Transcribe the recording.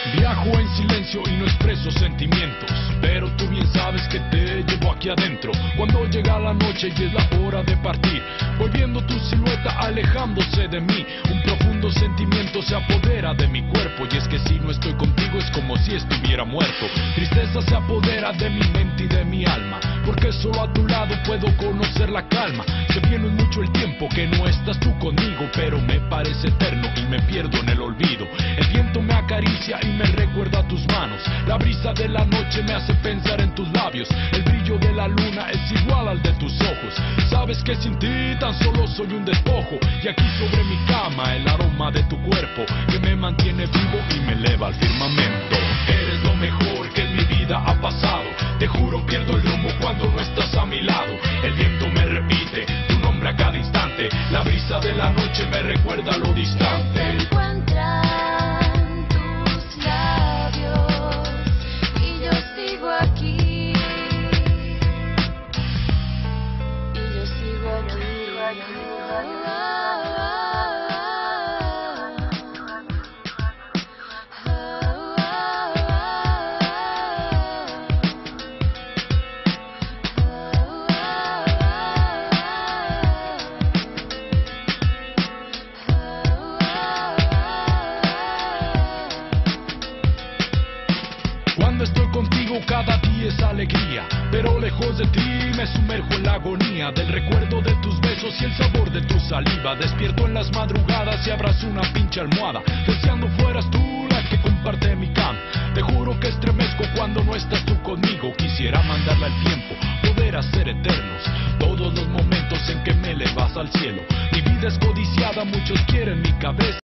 Viajo en silencio y no expreso sentimientos, pero tú bien sabes que te llevo aquí adentro. Cuando llega la noche y es la hora de partir, volviendo tu silueta alejándose de mí, un profundo sentimiento se apodera de mi cuerpo. Y es que si no estoy contigo es como si estuviera muerto. Tristeza se apodera de mi mente y de mi alma, porque solo a tu lado puedo conocer la calma. Se viene mucho el tiempo que no estás tú conmigo, pero me parece eterno y me pierdo en el olvido. El viento me acaricia y me recuerda a tus manos. La brisa de la noche me hace pensar en tus labios. El brillo de la luna es igual al de tus ojos. Sabes que sin ti tan solo soy un despojo. Y aquí sobre mi cama el aroma de tu cuerpo, que me mantiene vivo y me eleva al firmamento. Eres lo mejor que en mi vida ha pasado. Te juro pierdo el rumbo cuando no estás a mi lado. El viento me repite tu nombre a cada instante. La brisa de la noche me recuerda lo distante. Se encuentran tus labios y yo sigo aquí. Y yo sigo aquí. Cuando estoy contigo cada día es alegría, pero lejos de ti me sumerjo en la agonía del recuerdo de tus besos y el sabor de tu saliva. Despierto en las madrugadas y abrazo una pinche almohada, deseando fueras tú la que comparte mi cama. Te juro que estremezco cuando no estás tú conmigo. Quisiera mandarle al tiempo, poder hacer eternos todos los momentos en que me elevas al cielo. Mi vida es codiciada, muchos quieren mi cabeza.